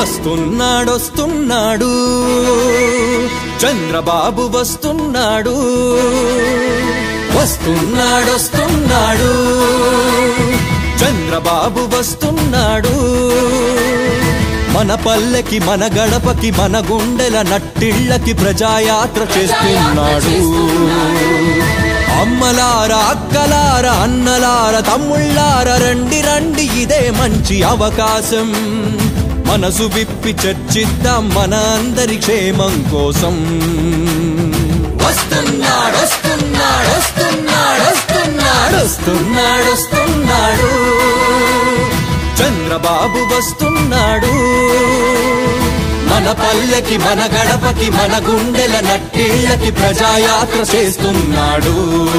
వస్తున్నాడు చంద్రబాబు వస్తున్నాడు చంద్రబాబు వస్తున్నాడు మన పల్లెకి మన గడపకి మన గుండెల నట్టిళ్ళకి ప్రజాయాత్ర చేస్తున్నాడు అమ్మలారా అక్కలారా అన్నలారా తమ్ముళ్ళారా రండి రండి ఇదే మంచి అవకాశం మనసు విప్పి చర్చిద్దాం మన అందరి క్షేమం కోసం వస్తున్నాడు చంద్రబాబు వస్తున్నాడు మన పల్లెకి మన గడపకి మన గుండెల నట్టిళ్ళకి ప్రజాయాత్ర చేస్తున్నాడు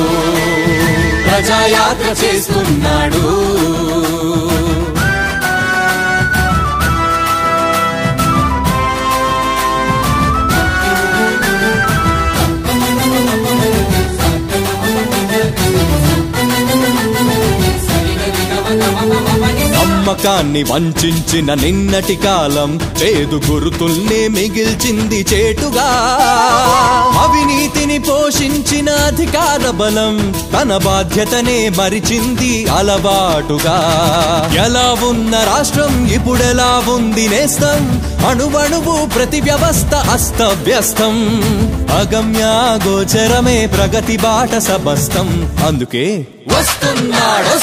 నమ్మకాన్ని వంచిన నిన్నటి కాలం చేదు గురుతుల్ని మిగిల్చింది చేటుగా అవినీతిని పోషించిన అధికార బలం తన బాధ్యతనే మరిచింది అలవాటుగా ఎలా ఉన్న రాష్ట్రం ఇప్పుడెలా ఉంది నేస్తం అణువణువు ప్రతి వ్యవస్థ అస్తవ్యస్తం అగమ్యాగోచరమే ప్రగతి బాట సమస్తం అందుకే వస్తున్నాడు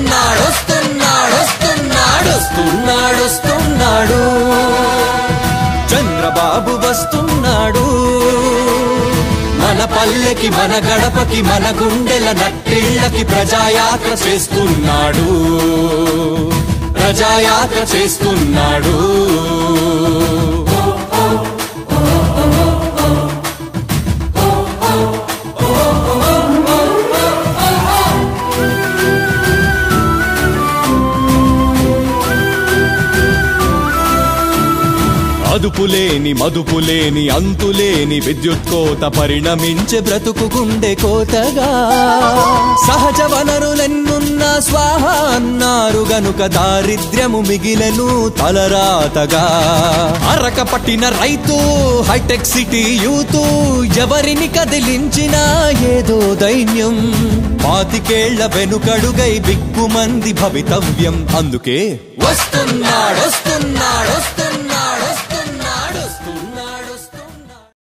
చంద్రబాబు వస్తున్నాడు మన పల్లెకి మన గడపకి మన గుండెల నట్టిళ్ళకి ప్రజాయాత్ర చేస్తున్నాడు అదుపులేని మదుపులేని అంతులేని విద్యుత్ కోత పరిణమించే బ్రతుకు గుండె కోతగా సహజ వనరులెన్నున్నా స్వాహ అన్నారు గనుక దారిద్ర్యము మిగిలెను తలరాతగా అరక పట్టిన రైతు హైటెక్ సిటీ యూత్ ఎవరిని కదిలించినా ఏదో దైన్యం 25 ఏళ్ల వెనుకడుగై బిక్కుమంది భవితవ్యం అందుకే వస్తున్నాడు